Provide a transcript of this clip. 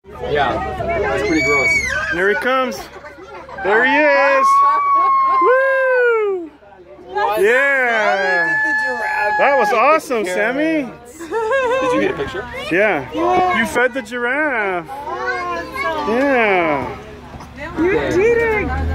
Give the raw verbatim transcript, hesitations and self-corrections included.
Yeah, that's pretty gross. There he comes. There he is. Woo! Yeah. That was awesome, Sammy. Did you get a picture? Yeah. You fed the giraffe. Yeah. You did it.